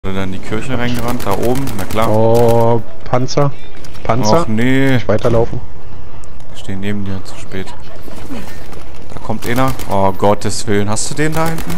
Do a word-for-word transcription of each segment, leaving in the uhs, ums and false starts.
Oder dann in die Kirche reingerannt, da oben, na klar. Oh, Panzer. Panzer. Och nee. Nicht weiterlaufen. Ich stehe neben dir, zu spät. Da kommt einer. Oh Gottes Willen, hast du den da hinten?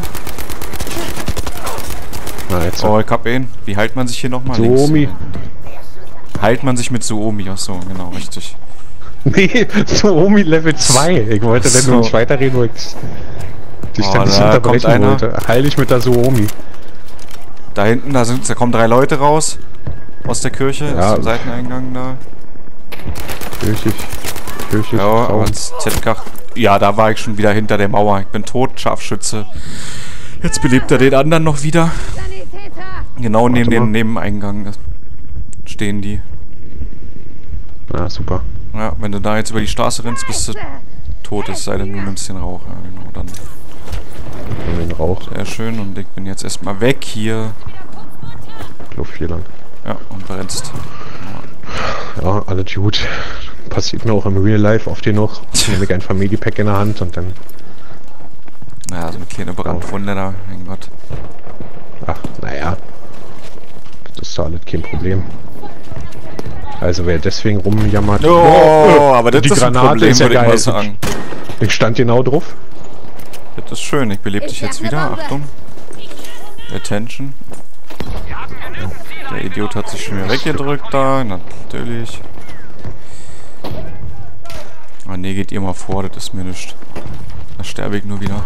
Na, jetzt. Oh, ich hab ihn. Wie heilt man sich hier nochmal? Suomi. Heilt man sich mit Suomi, ach so, genau, richtig. Nee, Suomi Level zwei. Ich wollte So. denn nur nicht weiterreden, weil ich dich Oh, dann nicht da kommt unterbrechen einer. wollte. Heil dich mit der Suomi. Da hinten, da sind, da kommen drei Leute raus. Aus der Kirche, Ja. aus dem Seiteneingang da. Kirchig. Kirchig. Ja, Traum. aber Z-Kach. Ja, da war ich schon wieder hinter der Mauer. Ich bin tot, Scharfschütze. Jetzt belebt er den anderen noch wieder. Genau neben Warte mal. dem Nebeneingang da stehen die. Ah, super. Ja, wenn du da jetzt über die Straße rennst, bist du tot. Es sei denn, du nimmst den Rauch. Ja, genau, dann Und den Rauch. sehr schön. Und ich bin jetzt erstmal weg hier. Luft hier lang. Ja, und brennst. Ja, alles gut. Passiert mir auch im Real Life oft genug. Nehme ich ein Familiepack in der Hand und dann... Naja, so eine kleine Brandwunde da. Mein Gott. Ach, naja. Das ist doch alles kein Problem. Also wer deswegen rumjammert... Oh, aber das die ist ein Granate Problem, ist ja würde ich mal geil. sagen. Ich stand genau drauf. Das ist schön. Ich belebe dich jetzt wieder. Achtung. Attention. Der Idiot hat sich schon wieder weggedrückt da. Natürlich. Ah ne, geht ihr mal vor. Das ist mir nichts. Da sterbe ich nur wieder.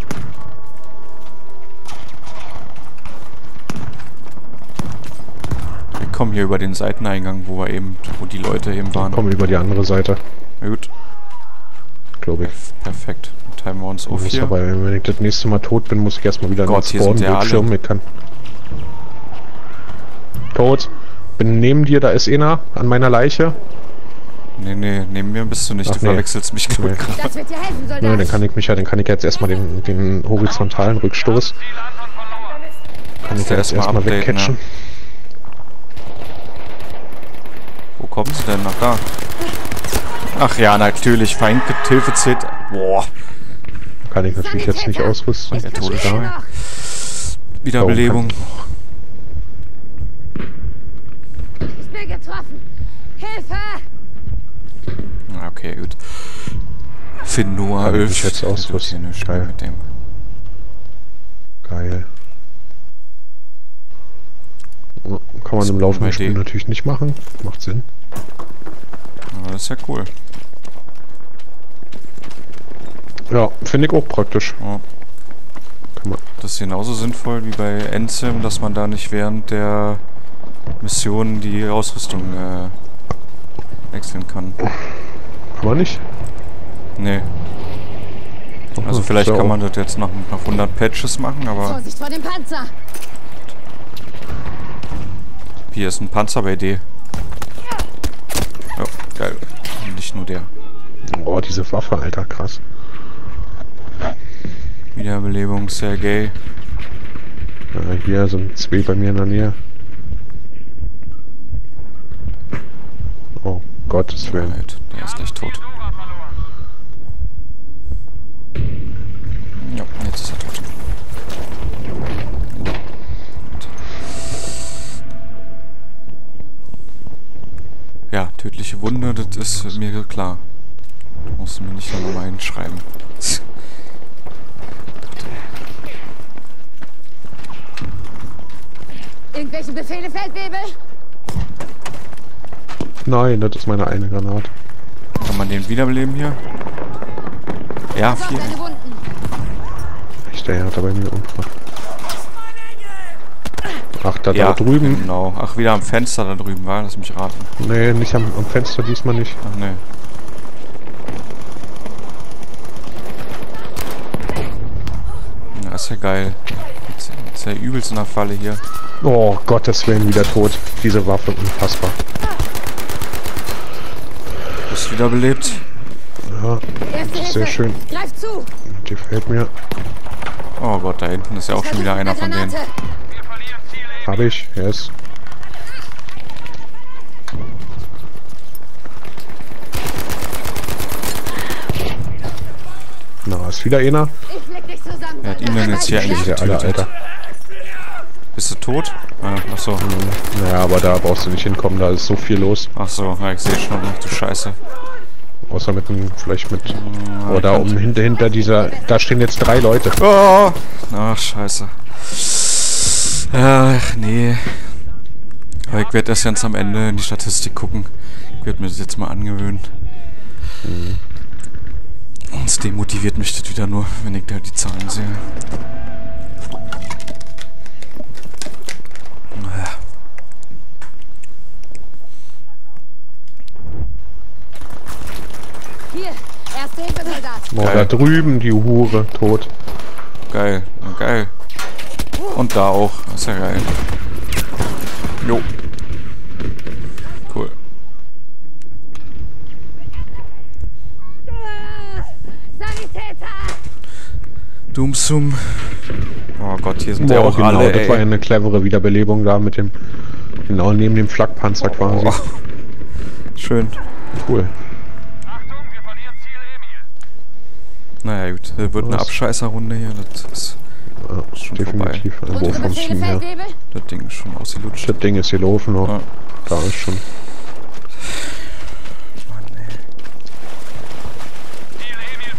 Wir kommen hier über den Seiteneingang, wo wir eben, wo die Leute eben waren. Kommen über die andere Seite, Gut. glaube ich. Perfekt. Dann teilen wir uns auf Muss hier. aber, wenn ich das nächste Mal tot bin, muss ich erstmal wieder Gott, hier sind ja Bildschirm. alle. Ich kann. Tot. Bin neben dir, da ist einer an meiner Leiche. Nee, nee, neben mir bist du nicht. Ach, du nee. verwechselst mich glaub ich, Nee. gerade. Das wird dir helfen, Soldat. Ja, dann kann ich mich ja, dann kann ich jetzt erstmal den, den horizontalen Rückstoß. Kann ich du ja jetzt erstmal erstmal updaten, wegcatchen. Wo kommen sie denn? Ach, da. Ach ja, natürlich. Feind Hilfe zählt. Boah. Kann ich natürlich jetzt nicht ausrüsten. Der Ist Todesschau. egal. Wiederbelebung. Ich bin getroffen. Hilfe! Ah, okay, gut. Finn Noah Kann ich Ölf. mich jetzt ausrüsten. Nicht Geil. mit dem. Geil. Ja, kann man im bei laufenden Spiel D. natürlich nicht machen. Macht Sinn. Aber das ist ja cool. Ja, finde ich auch praktisch. Ja. Kann man. Das ist genauso sinnvoll wie bei Enzim, dass man da nicht während der Mission die Ausrüstung äh, wechseln kann. Kann man nicht? Nee. Also Ja, vielleicht ist ja kann auch- man das jetzt nach, nach hundert Patches machen, aber Vorsicht vor dem Panzer! hier ist ein Panzer bei D. Ja, geil. Nicht nur der. Oh, diese Waffe, Alter, krass. Wiederbelebung, Sergei. Ja, hier sind zwei bei mir in der Nähe. Oh, Gottes Willen. Halt, der ist gleich tot. Ja, jetzt ist er tot. Ja, tödliche Wunde, das ist mir klar. Du musst mir nicht nochmal hinschreiben. Irgendwelche Befehle, Feldwebel? Nein, das ist meine eine Granate. Kann man den wiederbeleben hier? Ja, Sorgt vier. deine Wunden. Ich der hat er bei mir Unfall. Ach, da, Ja, da drüben. genau. Ach, wieder am Fenster da drüben war, lass mich raten. Nee, nicht am, am Fenster, diesmal nicht. Ach, ne. Ja, ist ja geil. Jetzt ist ja übelst in der Falle hier. Oh, Gottes Willen, wieder tot. Diese Waffe, unfassbar. Bist wiederbelebt. Ja, Erste Hilfe. sehr schön. Greif zu! Die gefällt mir. Oh Gott, da hinten ist ja auch schon wieder einer von denen. Habe ich, yes. Na, ist wieder einer. Ich leg dich zusammen. Wer hat ihn denn jetzt hier eigentlich Ja, alle, getötet? Alter. Bist du tot? Ah, achso. Naja, aber da brauchst du nicht hinkommen, da ist so viel los. Achso, ja, ich sehe schon. Ach du Scheiße. Außer mit einem, vielleicht mit... Ja, oder um hinter, hinter dieser... Da stehen jetzt drei Leute. Oh! Ach, scheiße. Ach, nee. Aber ich werde erst ganz am Ende in die Statistik gucken. Ich werde mir das jetzt mal angewöhnen. Mhm. Und es demotiviert mich das wieder nur, wenn ich da die Zahlen sehe. Hier, erste Hilfe-Soldat. Oh, da drüben die Hure, tot. Geil, ja, geil. Und da auch, das ist ja geil. Jo. Cool. Sanitäter! Doomsum. Oh Gott, hier sind ja Boah, auch genau, alle, das ey. war eine clevere Wiederbelebung da mit dem... Genau, neben dem Flakpanzer quasi. Oh. Schön. Cool. Achtung, wir verlieren Ziel Emil. Naja gut, das wird eine Was? Abscheißerrunde hier. Das ist Ja, schon definitiv. Also Unsere vom Befehle, Team her. Feldwebel? das Ding ist schon ausgelutscht. Das Ding ist hier laufen noch. Ja. Da ist schon. Mann, ey. Ziel Emil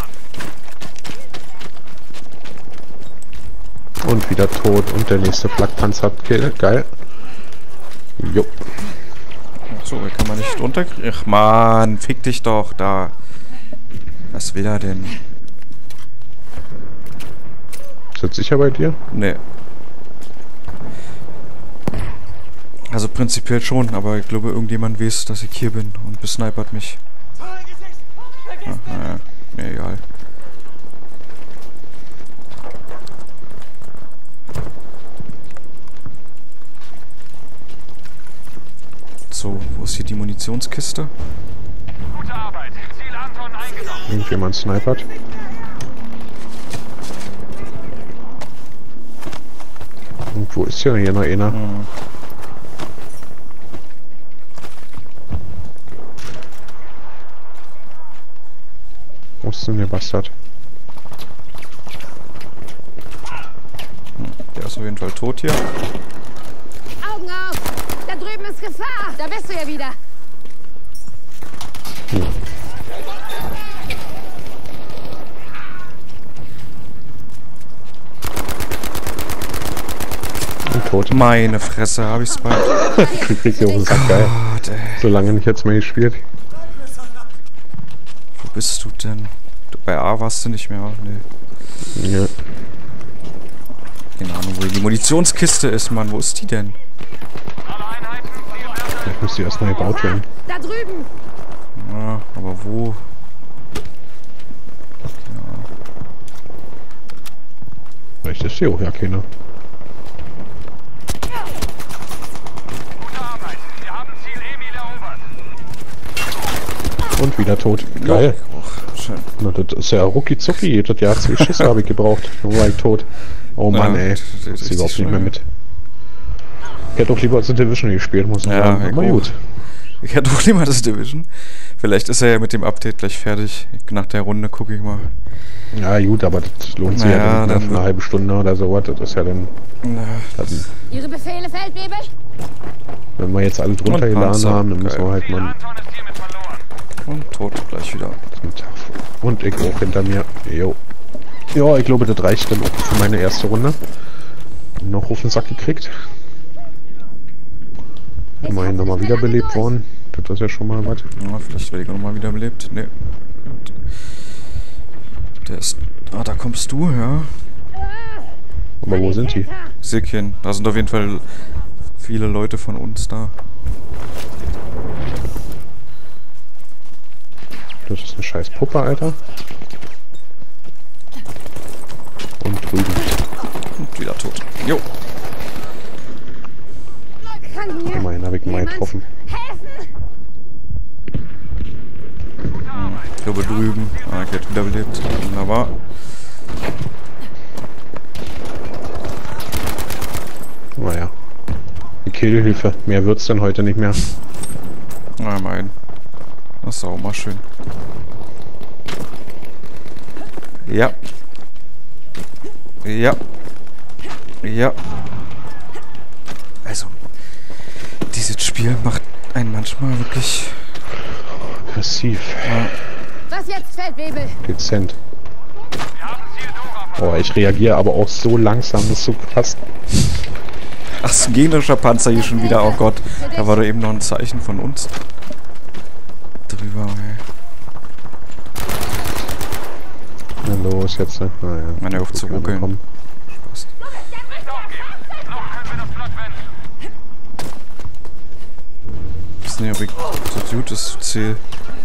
verloren. Und wieder tot. Und der nächste Flakpanzer hat Kill. Geil. Jo. So, hier kann man nicht runterkriegen. Ach man, fick dich doch da. Was will er denn? Ist das sicher bei dir? Nee. Also prinzipiell schon, aber ich glaube irgendjemand weiß, dass ich hier bin und besnipert mich. Ach, naja, mir egal. So, wo ist hier die Munitionskiste? Gute Arbeit. Ziel Anton eingenommen. Irgendjemand snipert. Und wo ist hier, hier noch einer? Hm. Wo ist denn der Bastard? Der ist auf jeden Fall tot hier. Augen auf! Da drüben ist Gefahr! Da bist du ja wieder! Hm. Und tot. Meine Fresse, hab ich's bald. Ich krieg hier auf den Sack, geil. Gott, ey. So lange nicht jetzt mehr gespielt. Wo bist du denn? Du, bei A warst du nicht mehr, nee. Ja. Keine Ahnung, wo die Munitionskiste ist, Mann. Wo ist die denn? Alle Einheiten, Ziel Bertha. Vielleicht muss die erstmal gebaut werden. Da drüben! Ja, aber wo? Vielleicht ist hier auch ja keiner. Gute Arbeit. Wir haben Ziel Emil erobert. Und wieder tot. Geil. Och, schön. Na, das ist ja rucki zucki. Das Jahr zwei Schüsse habe ich gebraucht. Dann war ich tot. Oh Mann, Ja, ey. das Das ist ist überhaupt richtig nicht mehr schön. mit. Ich hätte doch lieber The Division gespielt, muss ich Ja, sagen. ich Aber auch. gut. Ich hätte auch lieber das Division. Vielleicht ist er ja mit dem Update gleich fertig. Nach der Runde gucke ich mal. Ja, gut, aber das lohnt sich Naja, ja dann, dann- für eine halbe Stunde oder so. Das ist ja dann, Na, dann Ihre Befehle, Feldwebel? wenn wir jetzt alle drunter Und geladen Panzer. haben, dann müssen wir Geil. halt Ziel mal... Anton ist hiermit verloren. und tot gleich wieder. Und ich auch hinter mir. Jo. Ja, ich glaube, das reicht dann auch für meine erste Runde. Noch auf den Sack gekriegt. Immerhin nochmal wiederbelebt worden. Das ist ja schon mal was. Ja, vielleicht werde ich auch nochmal wiederbelebt. Nee. Gut. Der ist... Ah, da kommst du, ja. Aber wo sind die? Ich sehe keinen. Da sind auf jeden Fall viele Leute von uns da. Das ist eine scheiß Puppe, Alter. Und drüben. Und wieder tot. Jo. Kann mir Immerhin habe ich mal jemand getroffen. helfen? Ich glaube drüben. Ah, ich hätte wiederbelebt. Wunderbar. Naja. Die Killhilfe. Mehr wird's dann heute nicht mehr. Na, mein. Das ist auch mal schön. Ja. Ja. Ja. Also, dieses Spiel macht einen manchmal wirklich... Aggressiv. Ja. Was jetzt, Feldwebel? Dezent. Wir haben Ziel Dora. Oh, ich reagiere aber auch so langsam, das ist so krass. Ach, ist ein gegnerischer Panzer hier schon wieder. Oh Gott, da war doch eben noch ein Zeichen von uns. Drüber, ey. Na los, jetzt, ne? Naja. Meine auf zu ruckeln. Passt. Nicht aufgeben. Noch können wir das Blatt wenden. Ich weiß nicht, ob ich so gut ist, Ziel.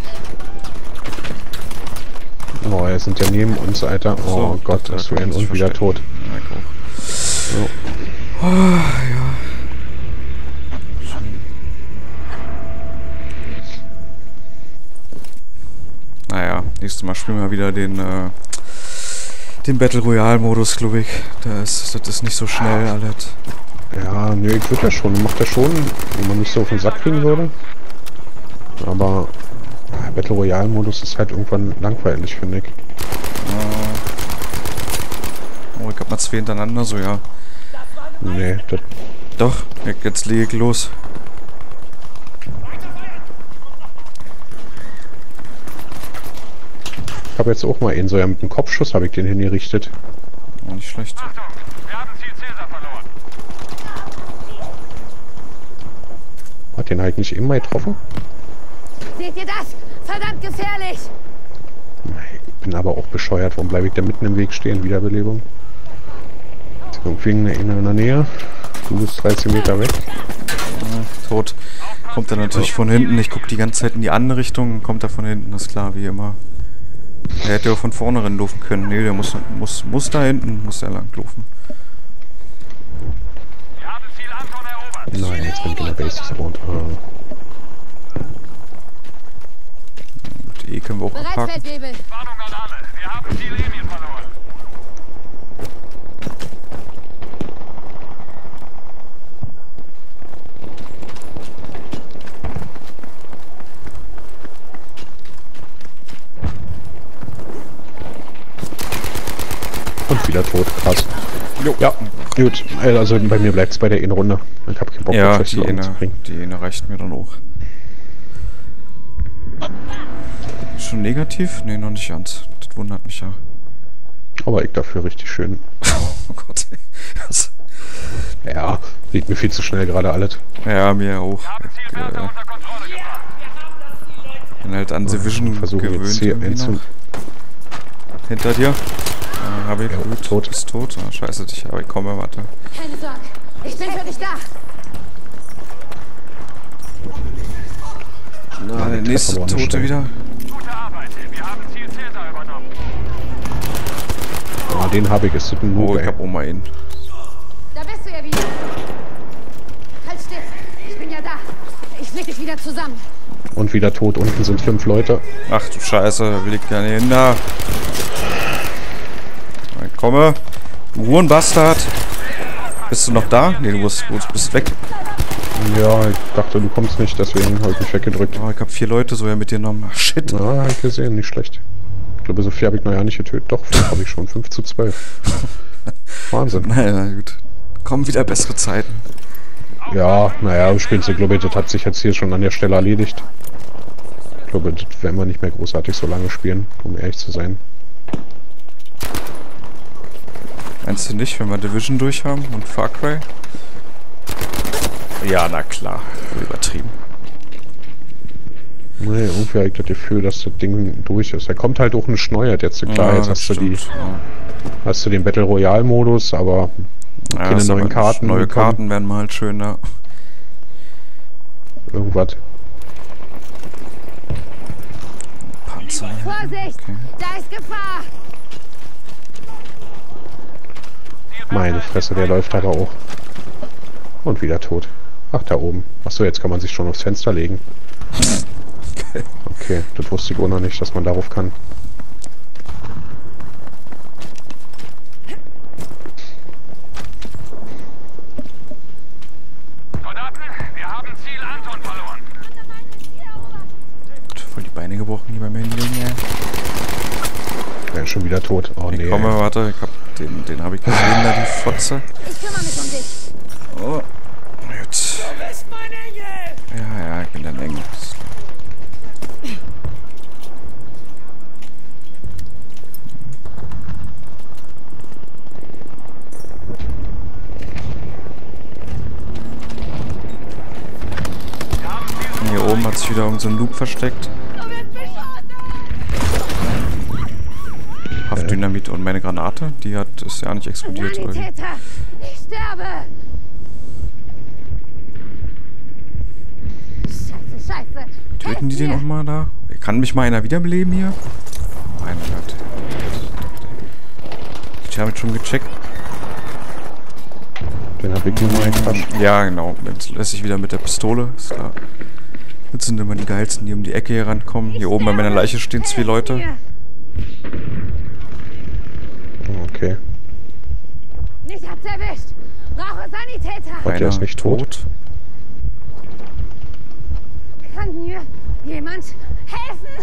Oh, er sind ja neben uns, Alter. Oh So, Gott, da das kann wäre man sich und wieder verstecken. tot. Ja, ich auch. So. Oh, ja. Schön. Naja, nächstes Mal spielen wir wieder den, äh, den Battle Royale Modus, glaube ich. Das, das ist nicht so schnell alles. Ja, nö, ich würde ja schon. Macht er schon, wenn man nicht so auf den Sack kriegen würde. Aber ah, Battle Royale Modus ist halt irgendwann langweilig, finde ich. Oh, ich hab mal zwei hintereinander, so ja. Nee, das. Doch, jetzt lege ich los. Ich habe jetzt auch mal einen so, ja, mit einem Kopfschuss habe ich den hingerichtet. Oh, nicht schlecht. Achtung, wir haben Ziel Caesar verloren. Hat den halt nicht immer getroffen. Seht ihr das? Verdammt gefährlich! Ich bin aber auch bescheuert. Warum bleibe ich da mitten im Weg stehen? Wiederbelebung. Ist irgendwie eine in der Nähe. Du bist dreizehn Meter weg. Ja, tot. Kommt er natürlich von hinten. Ich gucke die ganze Zeit in die andere Richtung. Kommt er von hinten, ist klar, wie immer. Er hätte ja auch von vorne rennen können. Nee, der muss, muss, muss da hinten, muss er langlaufen. Wir haben Ziel Anton erobert. Nein, jetzt bin ich in der Basics Round. Ah. Gut, E können wir auch Bereit, abhaken. Feldwebel! Warnung an alle. Wir haben Ziel Emil verloren. Und wieder tot. Krass. Jo. Ja, gut. Also bei mir bleibt es bei der einen-Runde. Ich habe keinen Bock, Ja, das die Festival eine, umzubringen. die eine reicht mir dann auch. Schon negativ? Nee, noch nicht ganz. Das wundert mich ja. Aber ich dafür richtig schön. Oh Gott. Was? Ja, sieht mir viel zu schnell gerade alles. Ja, mir auch. Wir haben Ziel Ich Bertha äh, unter Kontrolle gebracht. bin halt an The Vision Versuche gewöhnt. jetzt hier irgendwie einzu... noch. Hinter dir. Ja, hab ich. Ja, Gut. tot. Ist tot. Ah, scheiße dich. Aber ich komme, warte. Keine Sorge, ich bin für dich da! Na, der die nächste Treffer waren Tote schnell. wieder. Gute Arbeit. Wir haben Ziel Caesar übernommen. Ah, den habe ich. Ist das ein Oh, Noob, ich ey. hab auch mal ihn. Da bist du ja wieder! Halt still! Ich bin ja da! Ich flick dich wieder zusammen! Und wieder tot. Unten sind fünf Leute. Ach du Scheiße, da will ich gar nicht hin. Da. Ich komme. Du Hurenbastard. Bist du noch da? Ne, du bist, du bist weg. Ja, ich dachte, du kommst nicht, deswegen habe ich mich weggedrückt. Oh, ich hab vier Leute so ja mitgenommen. Ach, shit. Na, hab ich gesehen, nicht schlecht. Ich glaube, so viel habe ich noch ja nicht getötet. Doch, fünf habe ich schon. fünf zu zwölf. Wahnsinn. Naja, gut. Kommen wieder bessere Zeiten. Ja, naja, spielen sie, glaube ich, das hat sich jetzt hier schon an der Stelle erledigt. Ich glaube, das werden wir nicht mehr großartig so lange spielen, um ehrlich zu sein. Meinst du nicht, wenn wir Division durch haben und Far Cry? Ja, na klar. Übertrieben. Nee, irgendwie habe ich das Gefühl, dass das Ding durch ist. Da kommt halt auch ein Schneuert jetzt. Klar, Ja, jetzt das hast du, die, stimmt, ja. hast du den Battle Royale Modus, aber Ja, keine ist neuen aber Karten. Neue bekommen. Karten wären mal halt schön, ja. Irgendwas. Panzer. Vorsicht! Okay. Da ist Gefahr! Meine Fresse, der läuft aber auch. Und wieder tot. Ach, da oben. Achso, jetzt kann man sich schon aufs Fenster legen. Okay, das wusste ich auch noch nicht, dass man darauf kann. Soldaten, wir haben Ziel Anton verloren. Voll die Beine gebrochen, die bei mir hinlegen, ey. Er ist schon wieder tot. Oh Ich nee. komme, warte, ich hab den, den habe ich gesehen, da die Fotze. Ich kümmere mich um dich! Oh, gut. wieder irgend so ein Loop versteckt. Haftdynamit und meine Granate, die hat ist ja nicht explodiert. Sanitäter! Ich sterbe! Scheiße, scheiße! Töten die den auch mal da? Kann mich mal einer wiederbeleben hier? Mein Gott. Ich habe schon gecheckt. Den hab ich nur mal gequatscht. Ja, genau. Jetzt lässt sich wieder mit der Pistole. Ist klar. Jetzt sind immer die geilsten, die um die Ecke hier rankommen. Hier oben bei meiner Leiche stehen zwei Leute. Okay. Mich hat's erwischt! Brauche Sanitäter! Und der ist nicht tot? Kann mir jemand helfen?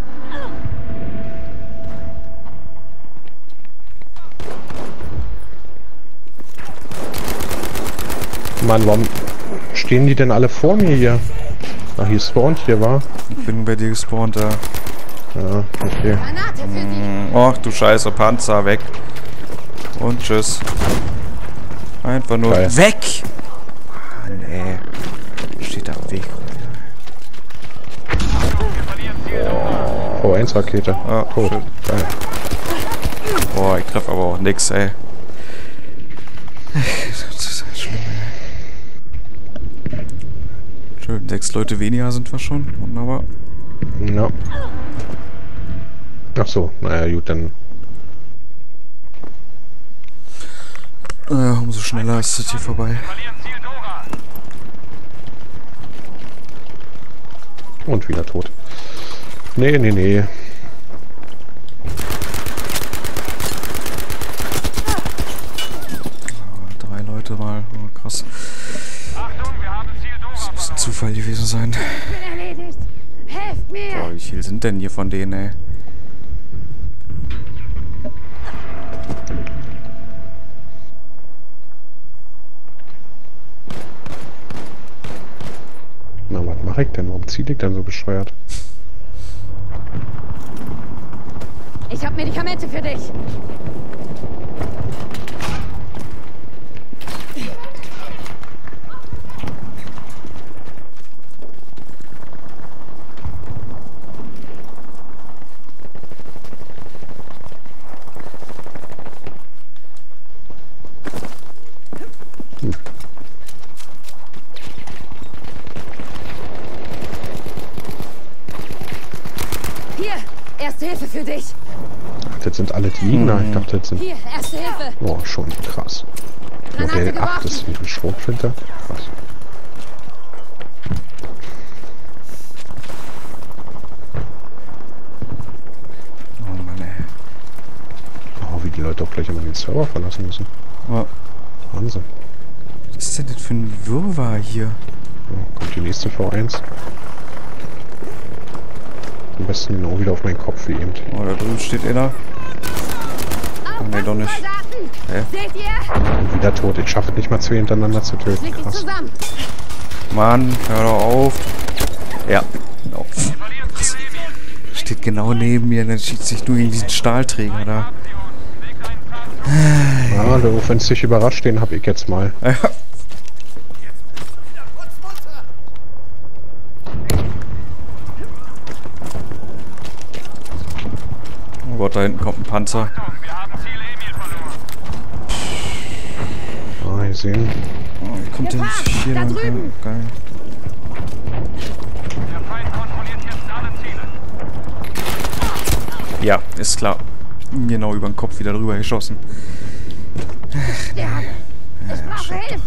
Mann, warum stehen die denn alle vor mir hier? Ach, hier spawnt hier, war. Ich bin bei dir gespawnt, ja. Ja, okay. Granate für Sie! Ach du Scheiße, Panzer, weg. Und tschüss. Einfach nur Geil. weg! Ah, nee. Steht da am Weg. V eins Rakete. Ah, Tot. schön. Geil. Boah, ich treffe aber auch nix, ey. Das ist ja schlimm, ey. Schön, sechs Leute weniger sind wir schon. Wunderbar. Ja. Ach so, naja, gut, dann. Äh, umso schneller ist es hier vorbei. Verlieren Ziel Dora. Und wieder tot. Nee, nee, nee. Drei Leute mal. Oh, krass. Achtung, wir haben Ziel Dora. Das muss ein Zufall gewesen sein. Ich bin erledigt! Helft mir! Boah, wie viel sind denn hier von denen, ey? Na, was mache ich denn? Warum ziehe ich denn so bescheuert? Ich habe Medikamente für dich! Hier! Erste Hilfe für dich! Ach, das sind alle die Gegner. Ich dachte, das sind. Hier, erste Hilfe! Oh, schon krass. Granate Modell acht ist geworfen! wie ein Schrotflinte. Krass. Oh Mann, ey. Oh, wie die Leute auch gleich immer den Server verlassen müssen. Oh, Wahnsinn. was ist denn das für ein Wirrwarr hier? Oh, kommt die nächste V eins. Am besten genau wieder auf meinen Kopf wie eben. Oh, da drüben steht einer. Oh, nee, doch nicht. Soldaten! Hä? Seht ihr? Und wieder tot. Ich schaffe es nicht mal zwei hintereinander zu töten. Schlägt dich Krass. zusammen! Mann, hör doch auf. Ja, genau. Krass. Steht genau neben mir, dann schießt sich nur gegen diesen Stahlträger da. Ja, du, wenn es dich überrascht, den hab ich jetzt mal. Ja. Oh Gott, da hinten kommt ein Panzer. Wir haben Ziel Emil verloren. Ah, hier sehen. Oh, wie kommt der Gefahr! hier Da lang? drüben! Geil. Der Feind kontrolliert jetzt alle Ziele. Ja, ist klar. Genau über den Kopf wieder drüber geschossen. Sterbe! Ich brauche Hilfe!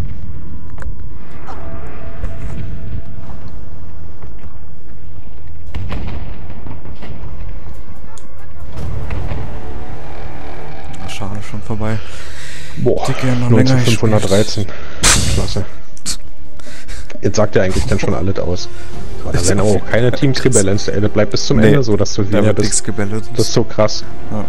Ach, schade, schon vorbei. Boah, Hätte gern noch länger neunzehnhundertfünfhundertdreizehn. Klasse. Jetzt sagt ja eigentlich dann schon alles aus. Aber da werden auch keine Teams gebalanced, ey. Das bleibt bis zum Nee, Ende so, dass du Da wieder wird bist. nichts gebellet. Das ist so krass. Ja.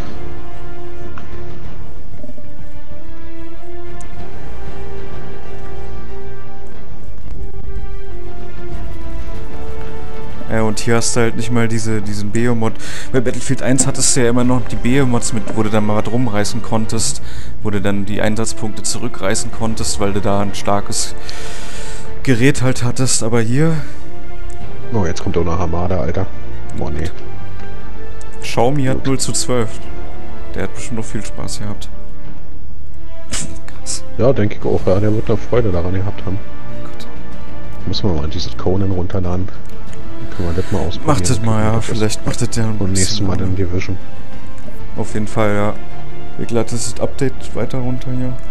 Ja, und hier hast du halt nicht mal diese, diesen Beomod. Bei Battlefield eins hattest du ja immer noch die Beomods mit, wo du dann mal was rumreißen konntest, wo du dann die Einsatzpunkte zurückreißen konntest, weil du da ein starkes Gerät halt hattest. Aber hier Oh, jetzt kommt auch eine Armada, Alter. Boah, nee. Xiaomi hat null zu zwölf. Der hat bestimmt noch viel Spaß gehabt. Krass. Ja, denke ich auch. Ja, der wird da Freude daran gehabt haben. Gott. Müssen wir mal dieses Conan runterladen. Dann können wir das mal ausprobieren. Macht das mal, ja. Das Vielleicht macht das ja ein und nächstes bisschen Mal dann Division. Auf jeden Fall, ja. Ich lade das Update weiter runter hier.